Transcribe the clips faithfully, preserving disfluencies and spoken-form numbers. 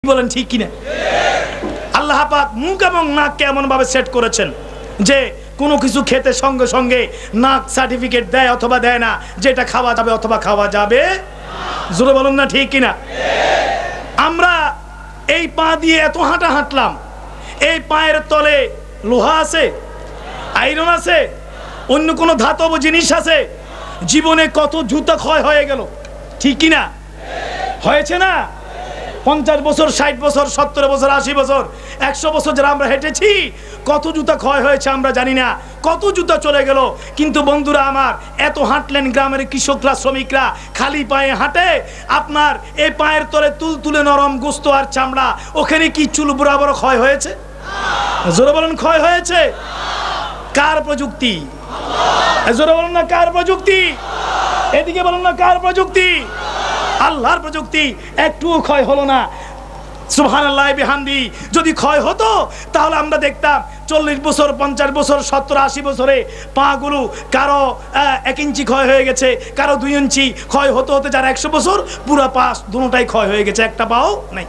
বলেন ঠিক কিনা? আল্লাহ পাক মুখ এবং নাককে এমন ভাবে সেট করেছেন যে কোনো কিছু খেতে সঙ্গে সঙ্গে নাক সার্টিফিকেট দেয় অথবা দেয় না, যেটা খাওয়া যাবে অথবা খাওয়া যাবে। জোরে বলুন না ঠিক কিনা? আমরা এই পা দিয়ে এত হাঁটা হাঁটলাম, এই পায়ের তলে লোহা আছে, আয়রন আছে, অন্য কোনো ধাতব জিনিস আছে? জীবনে কত জুতা ক্ষয় হয়ে গেল, ঠিক কিনা? হয়েছে না? পঞ্চাশ বছর, ষাট বছর, সত্তর বছর, আশি বছর, একশো বছর যারা আমরা হেঁটেছি, কত জুতা ক্ষয় হয়েছে আমরা জানি না, কত জুতা চলে গেল। কিন্তু বন্ধুরা আমার, এত হাঁটলেন, গ্রামের কৃষকরা, শ্রমিকরা খালি পায়ে হাঁটে, আপনার এই পায়ের তলে তুল তুলে নরম গোস্ত আর চামড়া, ওখানে কি চুল বরাবর ক্ষয় হয়েছে? জোরে বলেন, ক্ষয় হয়েছে? কার প্রযুক্তি? জোরে বলেন না, কার প্রযুক্তি? এদিকে বলেন না, কার প্রযুক্তি? আল্লাহর প্রযুক্তি। একটুও ক্ষয় হলো না। সুবহানাল্লাহ বিহামদি। যদি ক্ষয় হতো তাহলে আমরা দেখতাম চল্লিশ বছর, পঞ্চাশ বছর, সত্তর আশি বছরে পাগুলো কারো এক ইঞ্চি ক্ষয় হয়ে গেছে, কারো দুই ইঞ্চি ক্ষয় হতে হতে যারা একশো বছর, পুরা পা দুটোটাই ক্ষয় হয়ে গেছে, একটা পাও নাই।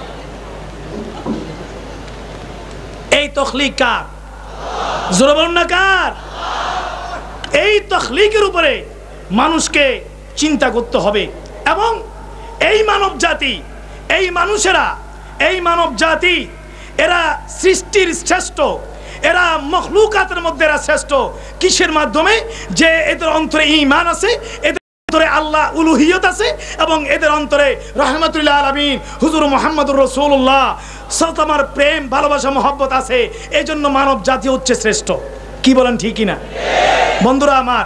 এই তখলিক কার? জোরে বলুন না, কার? এই তখলিকের উপরে মানুষকে চিন্তা করতে হবে। এবং এই মানব জাতি, এই মানুষেরা, এই মানব জাতি, এরা সৃষ্টির শ্রেষ্ঠ, এরা মখলুকাতের মধ্যে এরা শ্রেষ্ঠ। কিসের মাধ্যমে? যে এদের অন্তরে ঈমান আছে, এদের অন্তরে আল্লাহ উলুহিয়ত আছে, এবং এদের অন্তরে রাহমাতুল আলামিন হুজুর মুহাম্মদুর রাসূলুল্লাহ সাল্লাল্লাহু আলাইহি প্রেম, ভালোবাসা, মহব্বত আছে। এই জন্য মানব জাতি হচ্ছে শ্রেষ্ঠ। কি বলেন, ঠিক কিনা? বন্ধুরা আমার,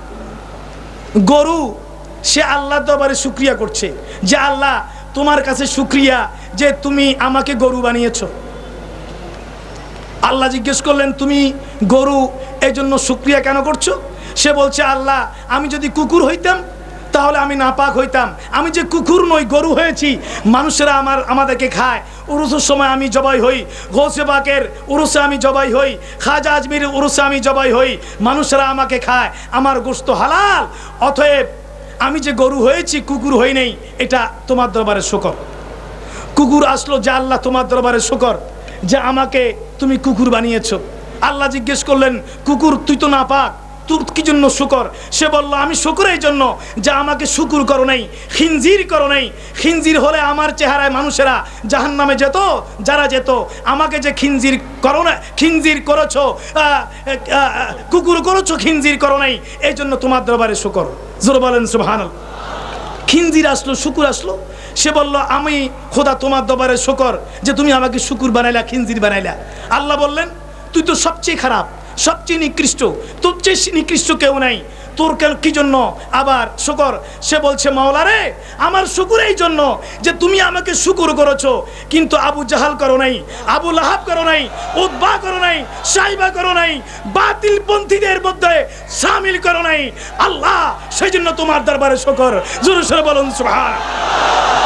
গরু সে আল্লাহর দরবারে শুকরিয়া করছে যে আল্লাহ তোমার কাছে শুকরিয়া যে তুমি আমাকে গরু বানিয়েছো। আল্লাহ জিজ্ঞেস করলেন, তুমি গরু এই জন্য শুকরিয়া কেন করছো? সে বলছে, আল্লাহ আমি যদি কুকুর হইতাম তাহলে আমি নাপাক হইতাম। আমি যে কুকুর নই, গরু হয়েছি, মানুষেরা আমার আমাদেরকে খায়। উরুসের সময় আমি জবাই হই, গৌসে পাকের উরুসে আমি জবাই হই, খাজা আজমিরের উরুসে আমি জবাই হই, মানুষেরা আমাকে খায়, আমার গোশত হালাল। অতএব আমি যে গরু হয়েছি, কুকুর হই নাই, এটা তোমার দরবারে শুকর। কুকুর আসলো যে আল্লাহ তোমার দরবারে শুকর যে আমাকে তুমি কুকুর বানিয়েছো। আল্লাহ জিজ্ঞেস করলেন, কুকুর তুই তো নাপাক, তোর কি জন্য শুকর? সে বলল, আমি শুকর এই জন্য যে আমাকে শুকুর করো নাই, খিনজির করো নাই। খিনজির হলে আমার চেহারায় মানুষেরা জাহান্নামে যেত, যারা যেত। আমাকে যে খিনজির করো না, খিনজির করেছো, কুকুর করেছো, খিনজির করো নাই, এই জন্য তোমার দরবারে শুকর। জোরে বলেন সুবহানাল্লাহ। খিনজির আসলো, শুকুর আসলো। সে বলল, আমি খোদা তোমার দরবারে শুকর যে তুমি আমাকে শুকুর বানাইলা, খিনজির বানাইলা। আল্লাহ বললেন, তুই তো সবচেয়ে খারাপ, সবচেয়ে নিকৃষ্ট, তোর চেয়ে নিকৃষ্ট কেউ নাই, তোর কি জন্য আবার শুকর? সে বলছে, মাওলা রে, আমার শুকুর এই জন্য যে তুমি আমাকে শুকুর করেছো, কিন্তু আবু জাহাল করো নাই, আবু লাহাব করো নাই, উতবা করো নাই, সাইবা করো নাই, বাতিল পন্থীদের মধ্যে শামিল করো নাই। আল্লাহ সেই জন্য তোমার দরবারে শুকর। জোরে সোরে বলুন সুবহানাল্লাহ।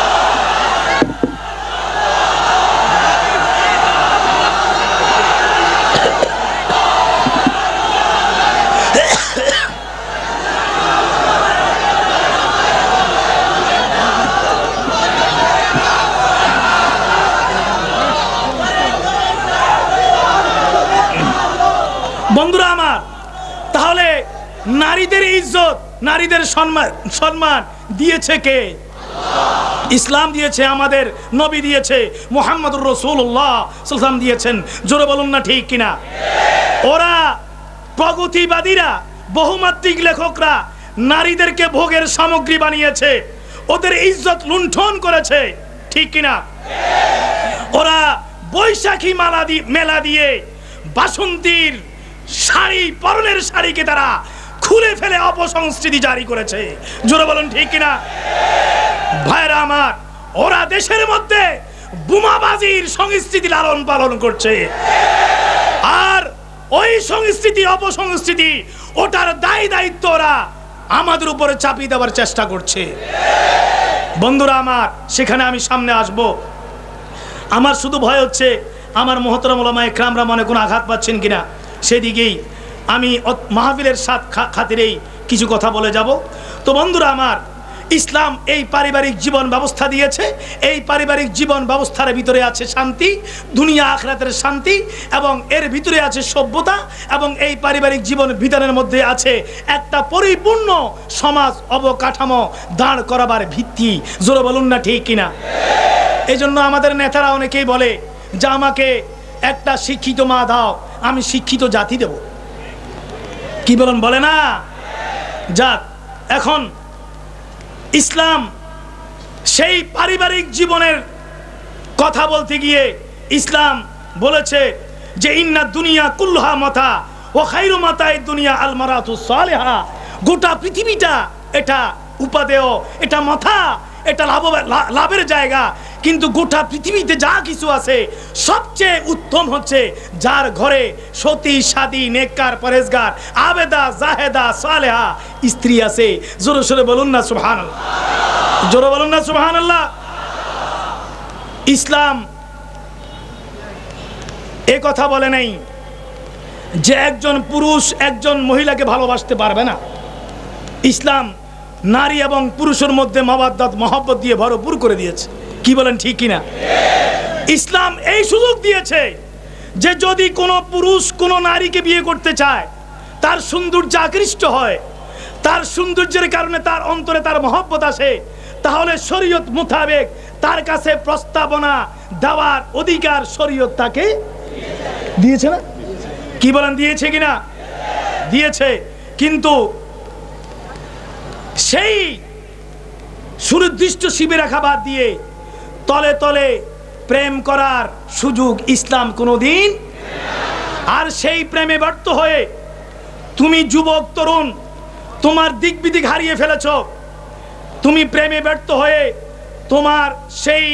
বন্ধুরা আমার, তাহলে নারীদের ইজ্জত, নারীদের সম্মান সম্মান দিয়েছে কে? ইসলাম দিয়েছে, আমাদের নবী দিয়েছে, মুহাম্মদুর রাসূলুল্লাহ সাল্লাল্লাহু আলাইহি ওয়াসাল্লাম দিয়েছেন। জোরে বলুন না ঠিক কিনা? ওরা প্রগতিবাদীরা, বহুমাত্রিক লেখকরা নারীদেরকে ভোগের সামগ্রী বানিয়েছে, ওদের ইজ্জত লুণ্ঠন করেছে, ঠিক কিনা? ওরা বৈশাখী মেলা দিয়ে মেলা দিয়ে বাসন্তীর শাড়ি, পরনের শাড়িকে তারা খুলে ফেলে অপসংস্কৃতি জারি করেছে। জোরে বলুন ঠিক কিনা? ভাইরা আমার, ওরা দেশের মধ্যে বোমাবাজির সংস্কৃতি লালন পালন করছে, আর ওই সংস্কৃতি, অপসংস্কৃতি, ওটার দায় দায়িত্ব ওরা আমাদের উপরে চাপিয়ে দেওয়ার চেষ্টা করছে। বন্ধুরা আমার, সেখানে আমি সামনে আসব। আমার শুধু ভয় হচ্ছে আমার মুহতারাম উলামা ইকরামরা মনে কোনো আঘাত পাচ্ছেন কিনা, সেদিকেই আমি মাহফিলের সাথ খাতিরেই কিছু কথা বলে যাব। তো বন্ধুরা আমার, ইসলাম এই পারিবারিক জীবন ব্যবস্থা দিয়েছে। এই পারিবারিক জীবন ব্যবস্থার ভিতরে আছে শান্তি, দুনিয়া আখিরাতের শান্তি, এবং এর ভিতরে আছে সভ্যতা, এবং এই পারিবারিক জীবন বিধানের মধ্যে আছে একটা পরিপূর্ণ সমাজ অবকাঠামো দাঁড় করাবার ভিত্তি। জোরে বলুন না ঠিক কিনা? এই জন্য আমাদের নেতারা অনেকেই বলে যে আমাকে একটা শিক্ষিত মা দাও, আমি শিক্ষিত জাতি দেব। কি বলেন? বলে না? যাক, এখন ইসলাম সেই পারিবারিক জীবনের কথা বলতে গিয়ে ইসলাম বলেছে যে ইন্না দুনিয়া কুল্লুহা মাতা ও খায়রু মাতায়ে দুনিয়া আল মারাতু সালিহা। গোটা পৃথিবীটা এটা উপাদেয়, এটা মাথা, এটা লাভ লাভের জায়গা, কিন্তু গোটা পৃথিবীতে যা কিছু আছে সবচেয়ে উত্তম হচ্ছে যার ঘরে সতী সাদী নেককার পরেজগার আবেদা জাহেদা সালেহা স্ত্রী আছে। জোরে সোরে বলুন না সুবহানাল্লাহ, জোরে বলুন না সুবহানাল্লাহ। ইসলাম এ কথা বলে নাই যে একজন পুরুষ একজন মহিলাকে ভালোবাসতে পারবে না। ইসলাম নারী এবং পুরুষের মধ্যে মাওয়াদ্দাত মহব্বত দিয়ে ভরপুর করে দিয়েছে। কি বলেন ঠিক কিনা? ইসলাম এই সুযোগ দিয়েছে যে যদি কোনো পুরুষ কোনো নারীকে বিয়ে করতে চায়, তার সৌন্দর্য আকৃষ্ট হয়, তার সৌন্দর্যের কারণে তার অন্তরে তার মহব্বত আসে, তাহলে শরীয়ত মোতাবেক তার কাছে প্রস্তাবনা দেওয়ার অধিকার শরীয়ত তাকে দিয়েছে না? কি বলেন? দিয়েছে কিনা? দিয়েছে। কিন্তু সেই সুনির্দিষ্ট শিবিরেখা বাদ দিয়ে তলে তলে প্রেম করার সুযোগ ইসলাম কোনোদিন। আর সেই প্রেমে ব্যর্থ হয়ে তুমি যুবক তরুণ তোমার দিক বিদিক হারিয়ে ফেলেছ। তুমি প্রেমে ব্যর্থ হয়ে তোমার সেই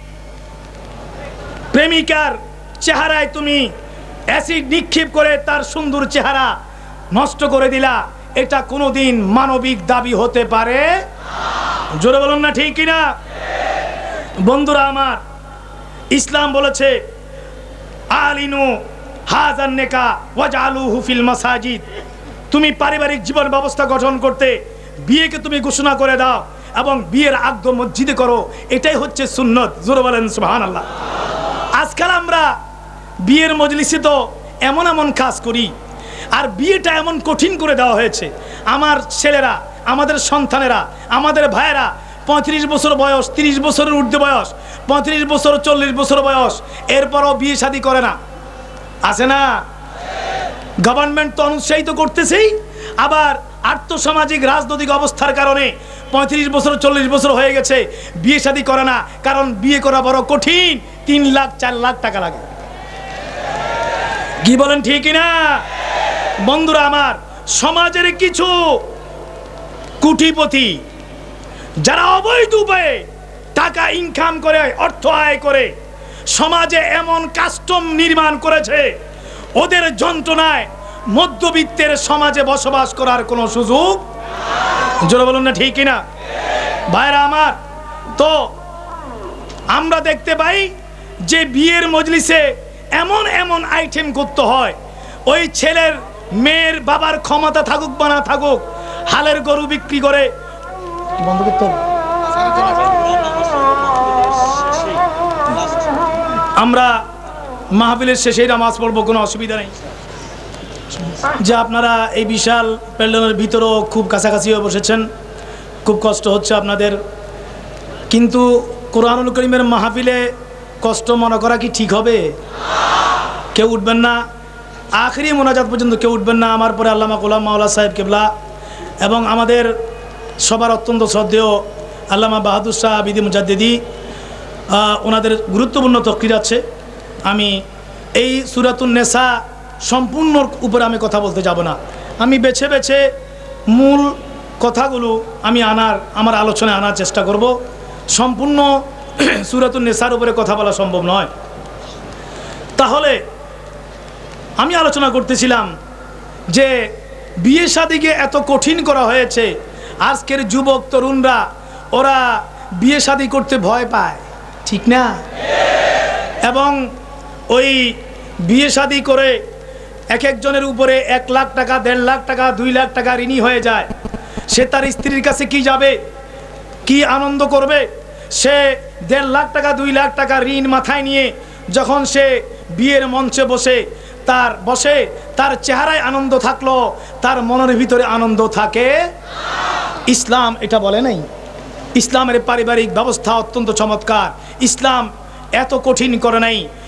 প্রেমিকার চেহারায় তুমি অ্যাসিড নিক্ষেপ করে তার সুন্দর চেহারা নষ্ট করে দিলা। এটা কোনোদিন মানবিক দাবি হতে পারে? জোরে বলুন না ঠিক কিনা? বন্ধুরা আমার, ইসলাম বলেছে আলিনু হাযান নিকাহ ওয়াজআলুহু ফিল মাসাজিদ। তুমি পারিবারিক জীবন ব্যবস্থা গঠন করতে বিয়েকে তুমি ঘোষণা করে দাও এবং বিয়ের আগ্রহ মসজিদে করো, এটাই হচ্ছে সুন্নত। জোরে বলেন সুবহানাল্লাহ। আজকাল আমরা বিয়ের মজলিসে তো এমন এমন কাজ করি, আর বিয়েটা এমন কঠিন করে দেওয়া হয়েছে। আমার ছেলেরা, আমাদের সন্তানেরা, আমাদের ভাইয়েরা পঁয়ত্রিশ বছর বয়স, তিরিশ বছরের ঊর্ধ্বে বয়স, পঁয়ত্রিশ বছর চল্লিশ বছর বয়স, এরপরও বিয়ে শাদী করে না। আছে না? গভর্নমেন্ট তো অনুৎসাহিত করতেছেই, আবার আর্থসামাজিক রাজনৈতিক অবস্থার কারণে পঁয়ত্রিশ বছর চল্লিশ বছর হয়ে গেছে বিয়ে শাদী করে না, কারণ বিয়ে করা বড় কঠিন, তিন লাখ চার লাখ টাকা লাগে। কি বলেন ঠিক কিনা? বন্ধুরা আমার, সমাজের কিছু কোটিপতি যারা অবৈধ উপায়ে টাকা ইনকাম করে, অর্থ আয় করে, সমাজে এমন কাস্টম নির্মাণ করেছে, ওদের যন্ত্রণায় মধ্যবিত্তের সমাজে বসবাস করার কোনো সুযোগ। জোরে বলুন না ঠিক কিনা? ভাইরা আমার, তো আমরা দেখতে পাই যে বিয়ের মজলিসে এমন এমন আইটেম করতে হয়, ওই ছেলের মেয়ের বাবার ক্ষমতা থাকুক বা না থাকুক, হালের গরু বিক্রি করে। বন্ধ করতে হবে। আমরা মাহফিলের শেষে নামাজ পড়বো, কোনো অসুবিধা নেই। যে আপনারা এই বিশাল প্যান্ডেলের ভিতরেও খুব কাছাকাছি হয়ে বসেছেন, খুব কষ্ট হচ্ছে আপনাদের, কিন্তু কোরআনুল কারীমের মাহফিলে কষ্ট মনে করা কি ঠিক হবে? কেউ উঠবেন না, আখেরি মোনাজাত পর্যন্ত কেউ উঠবেন না। আমার পরে আল্লামা গোলাম মাওলা সাহেব কেবলা এবং আমাদের সবার অত্যন্ত শ্রদ্ধেয় আল্লামা বাহাদুর শাহ আবিদি মুজাদ্দিদি, ওনাদের গুরুত্বপূর্ণ তকরির আছে। আমি এই সূরাতুন নিসা সম্পূর্ণ উপরে আমি কথা বলতে যাব না, আমি বেছে বেছে মূল কথাগুলো আমি আনার আমার আলোচনায় আনার চেষ্টা করব। সম্পূর্ণ সূরাতুন নিসার উপরে কথা বলা সম্ভব নয়। তাহলে আমি আলোচনা করতেছিলাম যে বিয়ে শাদীকে এত কঠিন করা হয়েছে, আজকের যুবক তরুণরা ওরা বিয়ে শাদী করতে ভয় পায়, ঠিক না? এবং ওই বিয়ে শাদী করে এক একজনের উপরে এক লাখ টাকা, দেড় লাখ টাকা, দুই লাখ টাকা ঋণী হয়ে যায়। সে তার স্ত্রীর কাছে কি যাবে? কি আনন্দ করবে। সে দেড় লাখ টাকা দুই লাখ টাকা ঋণ মাথায় নিয়ে যখন সে বিয়ের মঞ্চে বসে তার বসে তার চেহারায় আনন্দ থাকলো, তার মনের ভিতরে আনন্দ থাকে। ইসলাম এটা বলে নাই। ইসলামের পারিবারিক ব্যবস্থা অত্যন্ত চমৎকার। ইসলাম এত কঠিন করে নাই।